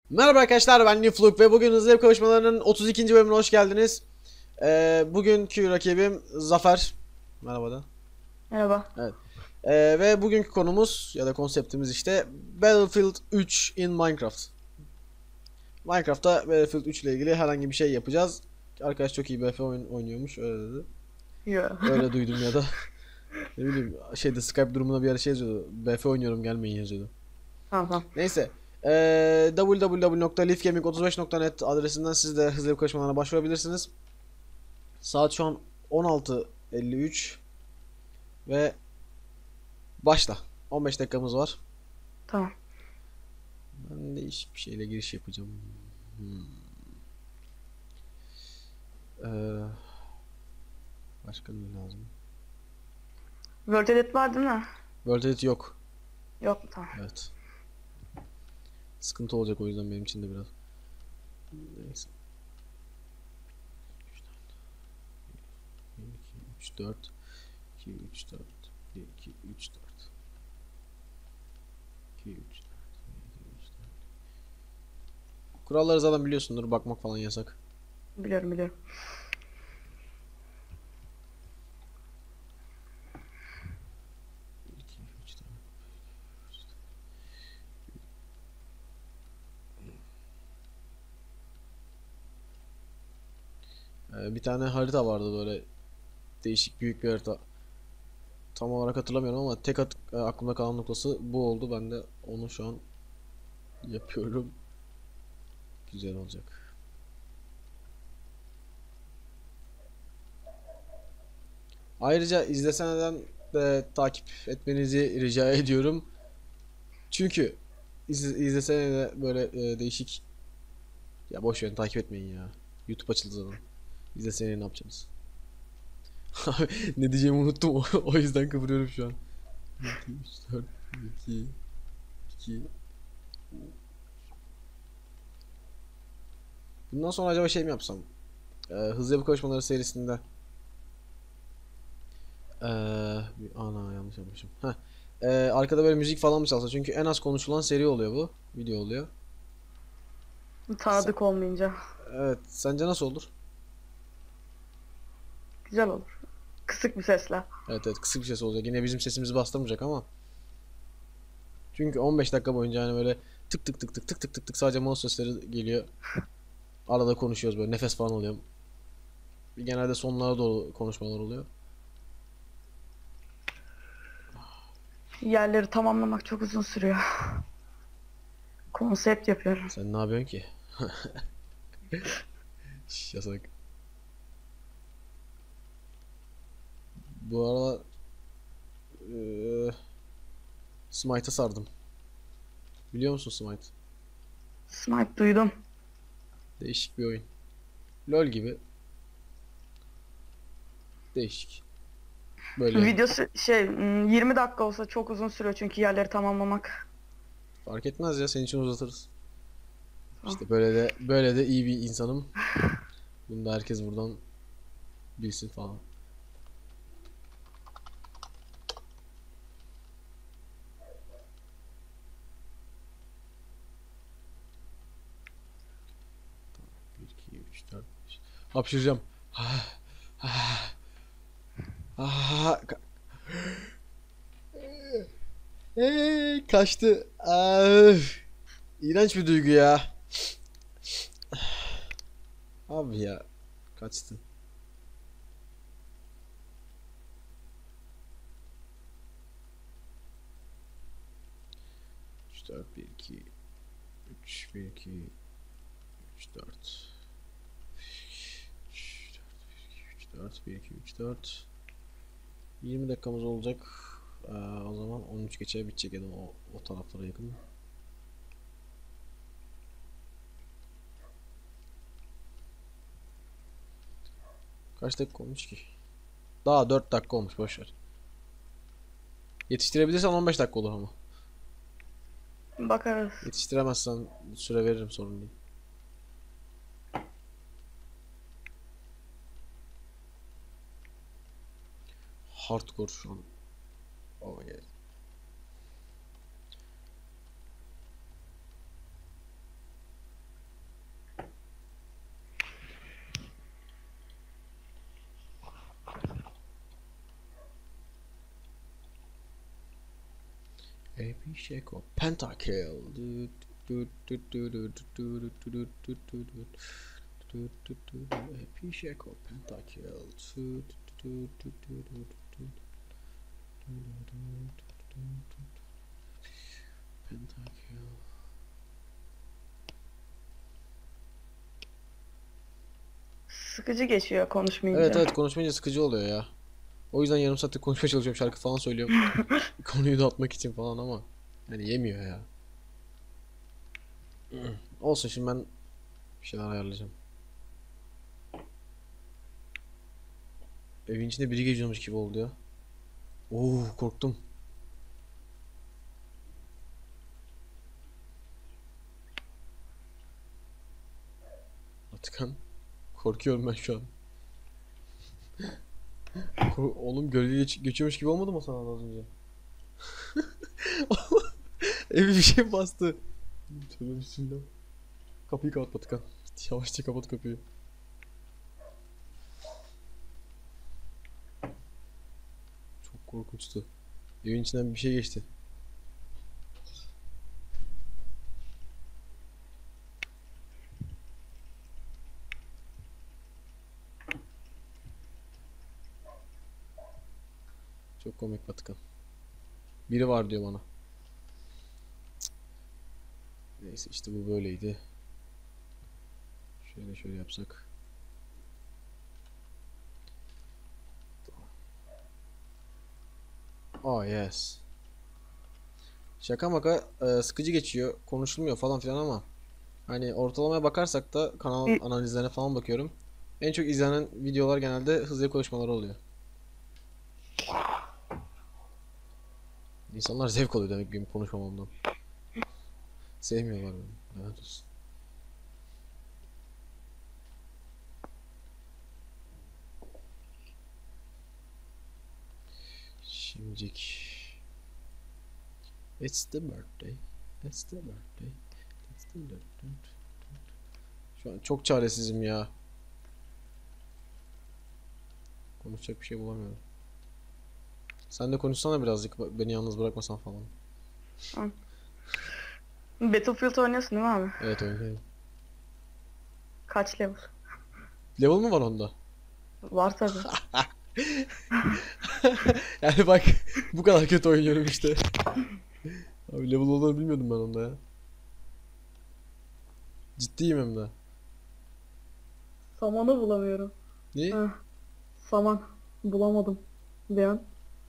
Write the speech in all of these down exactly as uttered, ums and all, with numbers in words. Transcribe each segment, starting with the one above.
Merhaba arkadaşlar, ben Nifluk ve bugün hızlı ev kavuşmalarının otuz ikinci bölümüne hoş geldiniz. Ee, bugünkü rakibim Zafer. Merhaba da. Merhaba. Evet. Ee, ve bugünkü konumuz ya da konseptimiz işte Battlefield üç in Minecraft. Minecraft'ta Battlefield üç ile ilgili herhangi bir şey yapacağız. Arkadaş çok iyi B F oyun oynuyormuş, öyle dedi. Yo. Öyle duydum ya da ne bileyim şeyde Skype durumuna bir ara şey yazıyordu. B F oynuyorum gelmeyin yazıyordu. Tamam tamam. Neyse. Ee, w w w nokta lifgaming otuz beş nokta net adresinden siz de hızlı ev kavuşmalarına başvurabilirsiniz. Saat şu an on altı elli üç ve başla. on beş dakikamız var. Tamam. Ben değişik bir şeyle giriş yapacağım. Hmm. Ee, başka ne lazım? World Edit var değil mi? World Edit yok. Yok mu? Tamam. Evet. Sıkıntı olacak o yüzden benim için de biraz. Neyse. bir, iki, üç, dört. iki, üç, dört. bir, iki, üç, dört. iki, üç, dört. bir, iki, üç, dört. Kuralları zaten biliyorsundur. Bakmak falan yasak. Biliyorum biliyorum. bir, iki, üç, dört. Ee, bir tane harita vardı böyle değişik büyük bir harita. Tam olarak hatırlamıyorum ama tek at e, aklımda kalan noktası bu oldu. Ben de onu şu an yapıyorum. Güzel olacak. Ayrıca izleseneden de takip etmenizi rica ediyorum. Çünkü iz, izlesene de böyle e, değişik ya boş verin takip etmeyin ya. YouTube açıldı zaten. İzlesene ne yapacaksınız? Ne diyeceğimi unuttum o, o yüzden kıvırıyorum şu an. bir, iki, üç, dört, iki, iki. Bundan sonra acaba şey mi yapsam? Ee, Hızlı Yapı Koşmaları serisinde. Ee, bir- ana yanlış yapmışım. Heh. Ee, arkada böyle müzik falan mı çalsa? Çünkü en az konuşulan seri oluyor bu. Video oluyor. Sen- Tanıdık olmayınca. evet. Sence nasıl olur? Güzel olur. Kısık bir sesle. Evet evet kısık bir ses olacak. Yine bizim sesimizi bastırmayacak ama. Çünkü on beş dakika boyunca hani böyle tık tık tık tık tık tık tık tık sadece mouse sesleri geliyor. Arada konuşuyoruz böyle nefes falan oluyor. Genelde sonlara doğru konuşmalar oluyor. Yerleri tamamlamak çok uzun sürüyor. Konsept yapıyorum. Sen ne yapıyorsun ki? Şş, yasak. Bu arada eee Smite'a sardım. Biliyor musun Smite? Smite duydum. Değişik bir oyun. LoL gibi. Değişik. Böyle yani. Videosu şey hmm, yirmi dakika olsa çok uzun sürüyor çünkü yerleri tamamlamak. Fark etmez ya senin için uzatırız. Tamam. İşte böyle de böyle de iyi bir insanım. Bunu da herkes buradan bilsin falan. bir, iki, üç, dört, beş. Hapşıracağım. Ah, ah, ah, ka- Eee, kaçtı. Ah, İğrenç bir duygu ya. Abi ya. Kaçtı. üç, dört, bir, iki, üç, bir, iki, üç, dört. üç, dört, bir, iki, üç, dört. yirmi dakikamız olacak. Ee, o zaman on üç geçe bitecek ya da o, o taraflara yakın. Kaç dakika olmuş ki? Daha dört dakika olmuş boşver. Yetiştirebilirsen on beş dakika olur ama. Bakarız. Yetiştiremezsen süre veririm sorun değil. Hardcore şu an. Oh yeah. Baby Shako Pentakill. Baby Shako Pentakill. Pentakill. Sıkıcı geçiyor konuşmayınca. Evet evet, konuşmayınca sıkıcı oluyor ya. O yüzden yarım saattir konuşmaya çalışıyorum, şarkı falan söylüyorum. Konuyu dağıtmak için falan ama yani yemiyor ya. Olsun, şimdi ben bir şeyler ayarlayacağım. Evin içinde biri geziyormuş gibi oldu ya. Oo, korktum. Atakan, korkuyorum ben şu an. Ko- Oğlum gölge geç geçiyormuş gibi olmadı mı sana az önce? Evi bir şey bastı. Tövbe bismillah. Kapıyı kapat Atakan. Yavaşça kapat kapıyı. Çok korkunçtu. Evin içinden bir şey geçti. Çok komik Atakan. Biri var diyor bana. Cık. Neyse işte bu böyleydi. Şöyle şöyle yapsak. Oh yes. Şaka maka e, sıkıcı geçiyor. Konuşulmuyor falan filan ama hani ortalamaya bakarsak da kanal Bir- analizlerine falan bakıyorum. En çok izlenen videolar genelde hızlı konuşmalar oluyor. İnsanlar zevk alıyor demek benim konuşmamamdan. Sevmiyorlar beni. Lanet olsun. Şimdicik. It's the birthday. It's the birthday. It's the birthday. Şu an çok çaresizim ya. Konuşacak bir şey bulamıyorum. Sen de konuşsana birazcık, beni yalnız bırakmasan falan. Battlefield oynuyorsun değil mi abi? Evet, oynayayım. Kaç level? Level mı var onda? Var tabi. Yani bak, bu kadar kötü oynuyorum işte. Abi level olduğunu bilmiyordum ben onda ya. Ciddiyim hem de. Samanı bulamıyorum. Ne? Heh, saman. Bulamadım. Bir an.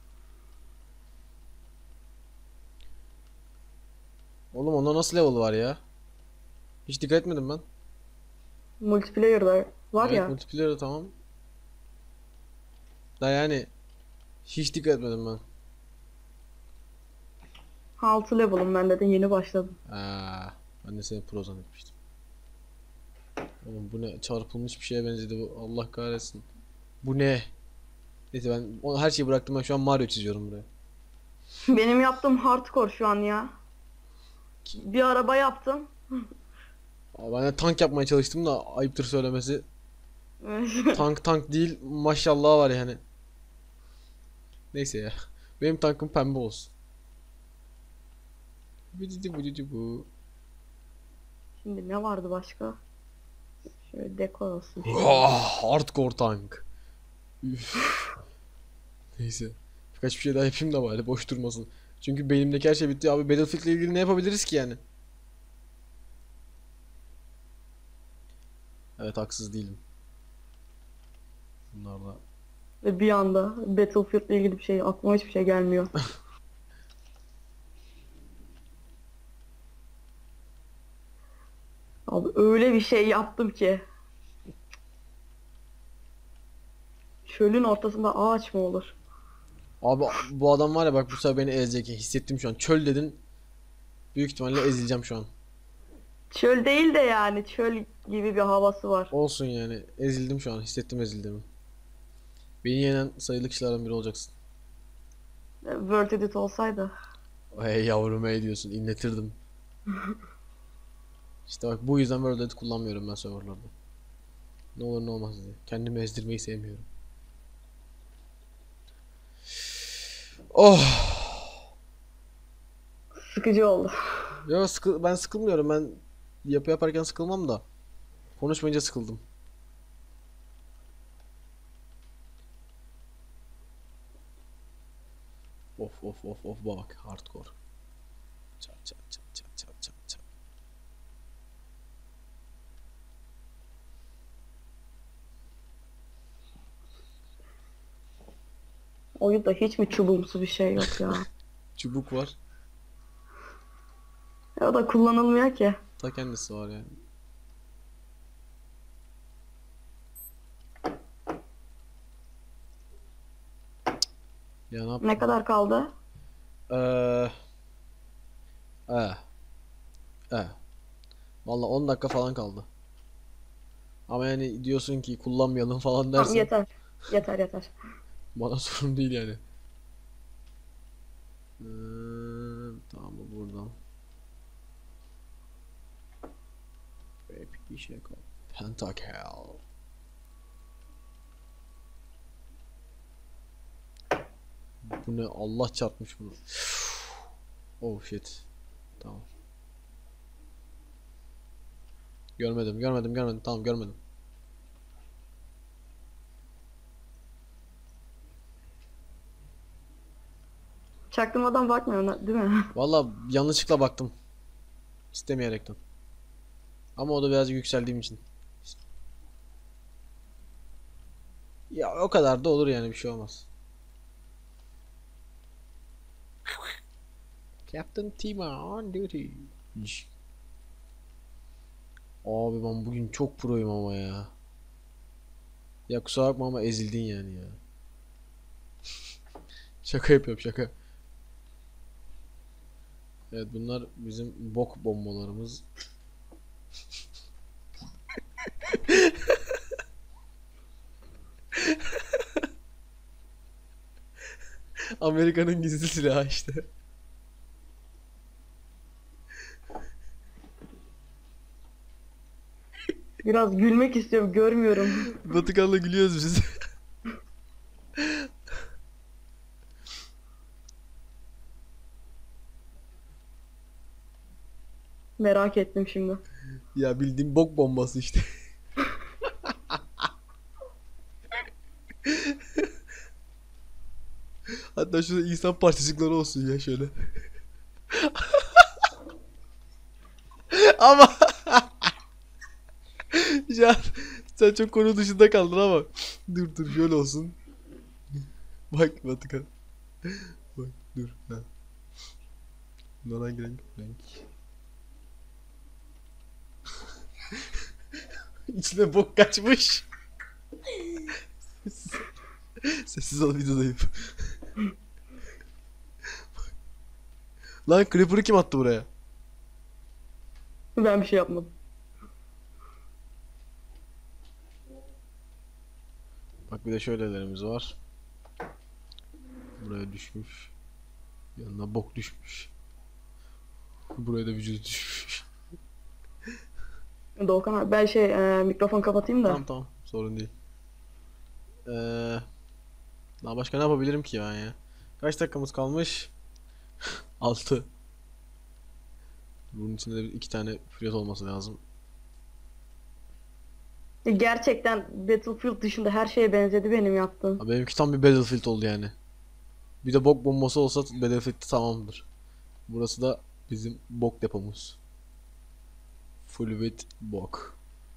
Oğlum onda nasıl level var ya? Hiç dikkat etmedim ben. Multiplayer'da var Evet, ya. multiplayer'da tamam. Da yani hiç dikkat etmedim ben. altı level'ım ben de yeni başladım. Aa, ben de seni pro zannetmiştim. Oğlum bu ne? Çarpılmış bir şeye benzedi bu. Allah kahretsin. Bu ne? Neyse, ben o- her şeyi bıraktım, ben şu an Mario çiziyorum buraya. Benim yaptığım hardcore şu an ya. Bir araba yaptım. Aa, ben de tank yapmaya çalıştım da ayıptır söylemesi. Tank tank değil, maşallah var yani. Neyse ya. Benim tankım pembe olsun. Bıcıcı bıcıcı bu. Şimdi ne vardı başka? Şöyle dekor olsun. Ah, hardcore tank. Üf. Neyse. Birkaç bir şey daha yapayım da bari boş durmasın. Çünkü beynimdeki her şey bitti abi. Battlefield ile ilgili ne yapabiliriz ki yani? Evet, haksız değilim. Bunlarla. Ve bir anda Battlefield ile ilgili bir şey aklıma hiçbir şey gelmiyor. Abi öyle bir şey yaptım ki. Çölün ortasında ağaç mı olur? Abi bu adam var ya, bak bu sefer beni ezecek. Hissettim şu an. Çöl dedin. Büyük ihtimalle ezileceğim şu an. Çöl değil de yani çöl gibi bir havası var. Olsun yani. Ezildim şu an. Hissettim ezildiğimi. Beni yenen sayılı kişilerden biri olacaksın. World Edit olsaydı. Hey yavrum, hey diyorsun. İnletirdim. İşte bak, bu yüzden World Edit kullanmıyorum ben serverlarda. Ne olur ne olmaz diye. Kendimi ezdirmeyi sevmiyorum. Oh. sıkıcı oldu. Yo, sıkı ben sıkılmıyorum. Ben yapı yaparken sıkılmam da. Konuşmayınca sıkıldım. Of of of of bak hardcore. Çat çat çat çat çat çat çat. Oyunda hiç mi çubuğumsu bir şey yok ya? Çubuk var. Ya o da kullanılmıyor ki. Ta kendisi var yani. Ya ne Ne yapayım? kadar kaldı? Eee eh, eh. Vallahi on dakika falan kaldı. Ama yani diyorsun ki kullanmayalım falan Tamam dersen yeter. Yeter yeter. bana sorun değil yani. Eee, tamam bu buradan. Bir şey kal. Pentakill. Bu ne? Allah çarpmış bunu. Oh shit. Tamam. Görmedim, görmedim, görmedim. Tamam, görmedim. Çaktırmadan bakmıyor değil mi? Vallahi yanlışlıkla baktım. İstemeyerekten. Ama o da birazcık yükseldiğim için. Ya o kadar da olur yani, bir şey olmaz. Captain Tima on duty. Abi ben bugün çok proyum ama ya. Ya kusura bakma ama ezildin yani ya. Şaka yapıyorum, şaka. Evet, bunlar bizim bok bombalarımız. Amerika'nın gizli silahı işte. Biraz gülmek istiyorum görmüyorum. Vatikan'la gülüyoruz biz. Merak ettim şimdi. Ya bildiğim bok bombası işte. Hatta şurada insan parçacıkları olsun ya şöyle. Ama şu an sen çok konu dışında kaldın ama. Dur dur, şöyle olsun. Bak Vatikan. Bak dur. Ha. Bunlar hangi renk? Renk. İçine bok kaçmış. Sessiz ol, videodayım. Lan Creeper'ı kim attı buraya? Ben bir şey yapmadım. Bak bir de şöylelerimiz var. Buraya düşmüş. Yanına bok düşmüş. Buraya da vücudu düşmüş. Doğukan abi ben şey e, mikrofon kapatayım da. Tamam tamam, sorun değil. Ee, daha başka ne yapabilirim ki ben ya? Kaç dakikamız kalmış? altı. Bunun içinde de iki tane flüt olması lazım. Gerçekten Battlefield dışında her şeye benzedi benim yaptığım. Ha, benimki tam bir Battlefield oldu yani. Bir de bok bombası olsa Battlefield tamamdır. Burası da bizim bok depomuz. Full with bok.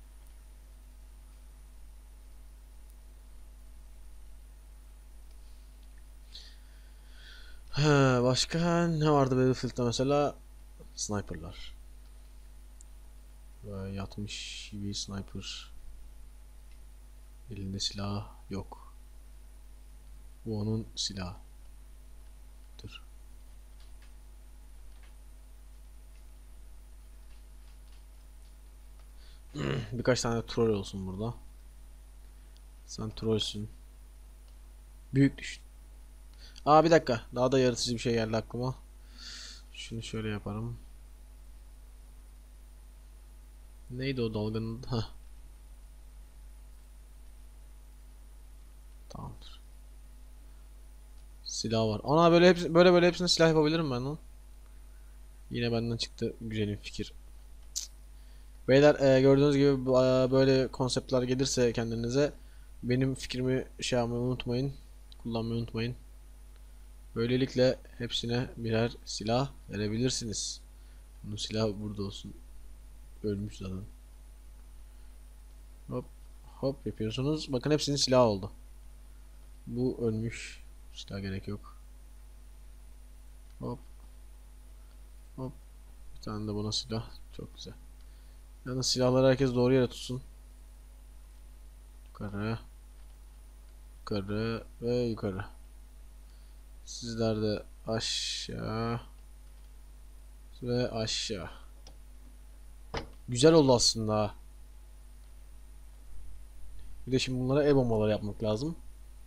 He, başka ne vardı Battlefield'da mesela? Sniper'lar. Böyle yatmış bir sniper. Elinde silah yok. Bu onun silahı. Dur. Birkaç tane troll olsun burada. Sen trollsün. Büyük düşün. Aa bir dakika. Daha da yaratıcı bir şey geldi aklıma. Şunu şöyle yaparım. Neydi o dalganın? Hah. Tamamdır. Silah var. Ana böyle hepsi, böyle böyle hepsini silah yapabilirim ben lan. Yine benden çıktı güzelim fikir. Beyler e, gördüğünüz gibi bu- e, böyle konseptler gelirse kendinize benim fikrimi şey yapmayı unutmayın. Kullanmayı unutmayın. Böylelikle hepsine birer silah verebilirsiniz. Bunun silahı burada olsun. Ölmüş zaten. Hop hop yapıyorsunuz. Bakın hepsinin silahı oldu. Bu ölmüş. Silah gerek yok. Hop hop. Bir tane de buna silah. Çok güzel. Yalnız silahları herkes doğru yere tutsun. Yukarı. Yukarı ve yukarı. Sizler de aşağı ve aşağı. Güzel oldu aslında. Bir de şimdi bunlara el bombaları yapmak lazım.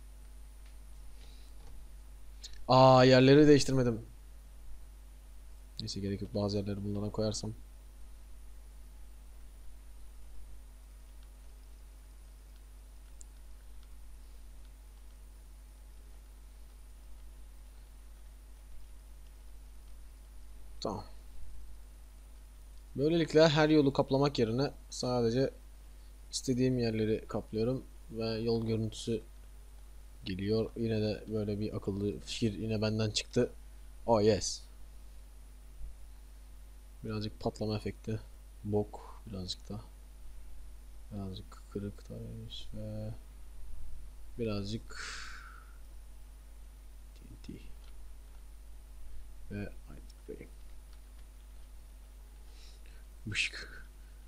Aa, yerleri değiştirmedim. Neyse, gerek yok, bazı yerleri bunlara koyarsam. Tamam. Böylelikle her yolu kaplamak yerine sadece istediğim yerleri kaplıyorum ve yol görüntüsü geliyor. Yine de böyle bir akıllı fikir yine benden çıktı. Oh yes. Birazcık patlama efekti. Bok birazcık da. Birazcık kırık taş ve birazcık T N T ve frame. Bışık.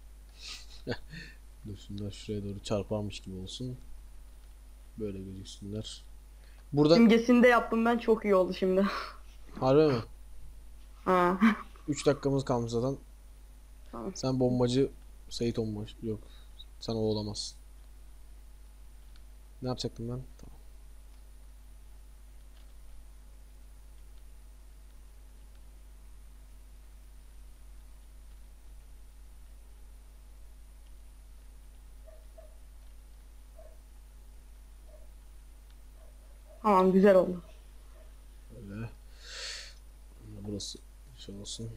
Dur, şunlar şuraya doğru çarparmış gibi olsun. Böyle gözüksünler. Burada Simgesini de yaptım ben, çok iyi oldu şimdi. harbi mi? Ha. üç dakikamız kalmış zaten. Tamam. Sen bombacı Sait olmuş. Yok. Sen o olamazsın. Ne yapacaktım ben? Tamam. Tamam, güzel oldu. Böyle. Burası şey olsun.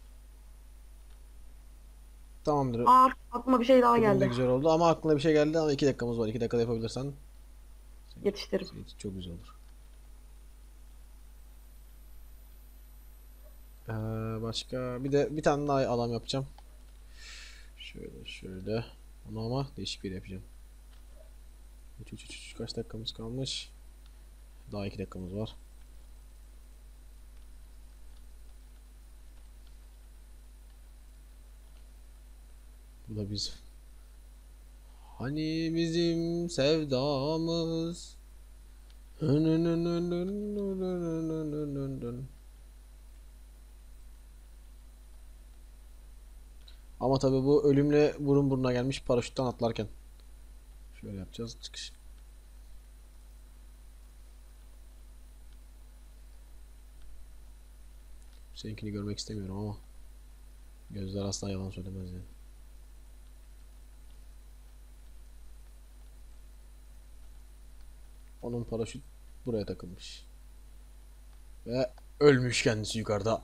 Tamamdır. Aa, aklıma bir şey daha Bugün de geldi. güzel oldu ama aklına bir şey geldi ama iki dakikamız var. iki dakikada yapabilirsen Yetiştiririm. senin için çok güzel olur. Ee, başka bir de bir tane daha adam yapacağım. Şöyle şöyle. Onu ama değişik bir yapacağım. Üç, üç, üç, üç. Kaç dakikamız kalmış? Daha iki dakikamız var. Bu da biz. Hani bizim sevdamız. Ama tabii bu ölümle burun buruna gelmiş paraşütten atlarken. Şöyle yapacağız, çıkış. Seninkini görmek istemiyorum ama gözler asla yalan söylemez yani. Onun paraşüt buraya takılmış. Ve ölmüş kendisi yukarıda.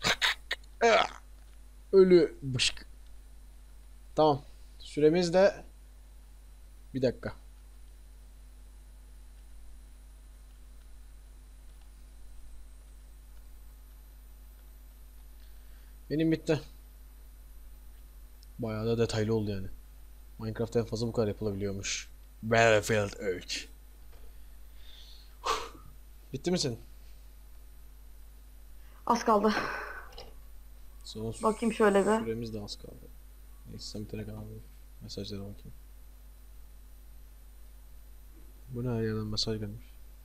Ölü bışk. Tamam. Süremiz de bir dakika. Benim bitti. Bayağı da detaylı oldu yani. Minecraft en fazla bu kadar yapılabiliyormuş. Battlefield üç. Bitti mi senin? Az kaldı. Son Bakayım şöyle bir. süremiz de az kaldı. Neyse, sen bitene kadar mesajlara bakayım. Bu ne, her yerden mesaj gelmiş.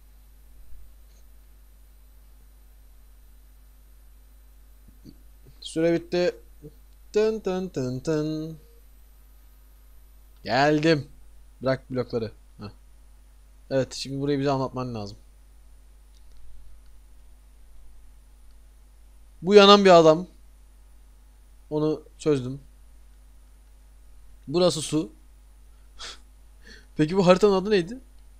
Süre bitti. Tın tın tın tın. Geldim. Bırak blokları. Heh. Evet, şimdi burayı bize anlatman lazım. Bu yanan bir adam. Onu çözdüm. Burası su. Peki bu haritanın adı neydi?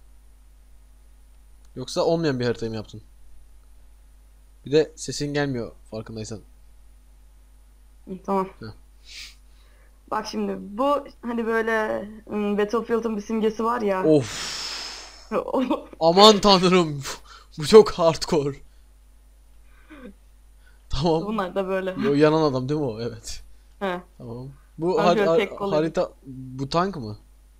Yoksa olmayan bir haritayı mı yaptın? Bir de sesin gelmiyor farkındaysan. Hı, tamam. Heh. Bak şimdi bu hani böyle ım, Battlefield'ın bir simgesi var ya. Of. O- Aman tanrım. Bu çok hardcore. Tamam. Bunlar da böyle. O yanan adam değil mi o? Evet. He. Tamam. Bu Ben har- şöyle tek har- kolay. harita bu tank mı?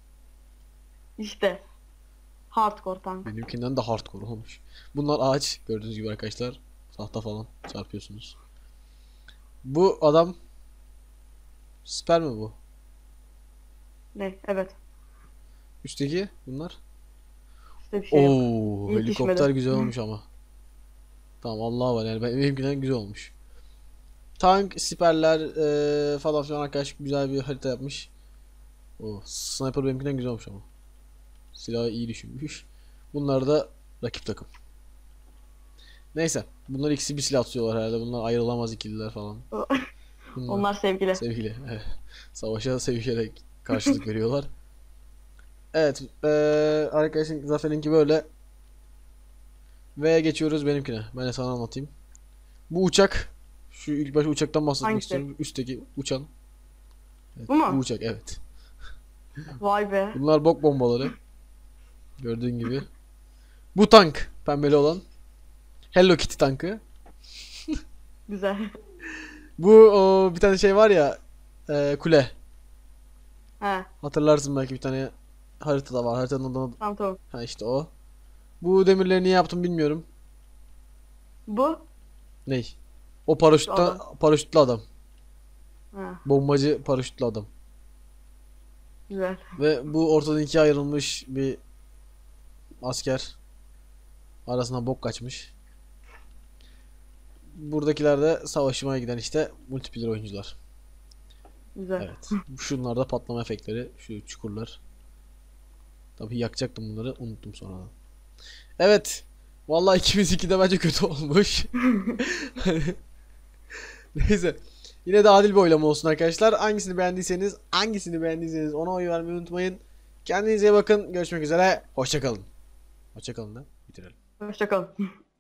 İşte. Hardcore tank. Benimkinden de hardcore olmuş. Bunlar ağaç gördüğünüz gibi arkadaşlar. Tahta falan çarpıyorsunuz. Bu adam siper mi bu? Ne? Evet. Üstteki bunlar. İşte bir şey yok. Oo, İyi helikopter pişmedi. güzel olmuş ama. Tamam Allah var yani ben, benimkinden güzel olmuş. Tank, siperler eee, falan filan arkadaş güzel bir harita yapmış. O sniper benimkinden güzel olmuş ama. Silahı iyi düşünmüş. Bunlar da rakip takım. Neyse. Bunlar ikisi bir silah tutuyorlar herhalde. Bunlar ayrılamaz ikililer falan. Bunlar Onlar sevgili. sevgili. Evet. Savaşa sevgiyle karşılık veriyorlar. Evet. Eee arkadaşın Zafer'inki böyle. Ve geçiyoruz benimkine. Ben de sana anlatayım. Bu uçak. Şu ilk başta uçaktan bahsetmek Hangisi? istiyorum. Üstteki uçan. Evet, Bu mu? bu uçak evet. Vay be. Bunlar bok bombaları. Gördüğün gibi. Bu tank. Pembeli olan. Hello Kitty tankı. Güzel. Bu o, bir tane şey var ya. E, kule. He. Hatırlarsın belki bir tane haritada var. Haritanın adını. Tamam tamam. Ha işte o. Bu demirleri niye yaptım bilmiyorum. Bu. Ney? O Şu paraşütten adam. paraşütlü adam. He. Bombacı paraşütlü adam. Güzel. Ve bu ortadan ikiye ayrılmış bir asker. Arasına bok kaçmış. Buradakiler de savaşmaya giden işte multiplayer oyuncular. Güzel. Evet. Şunlar da patlama efektleri. Şu çukurlar. Tabii yakacaktım bunları. Unuttum sonradan. Evet. Vallahi ikimiz iki de bence kötü olmuş. Neyse. Yine de adil bir oylama olsun arkadaşlar. Hangisini beğendiyseniz, hangisini beğendiyseniz ona oy vermeyi unutmayın. Kendinize iyi bakın. Görüşmek üzere. Hoşça kalın. Hoşça kalın da bitirelim. Hoşça kalın.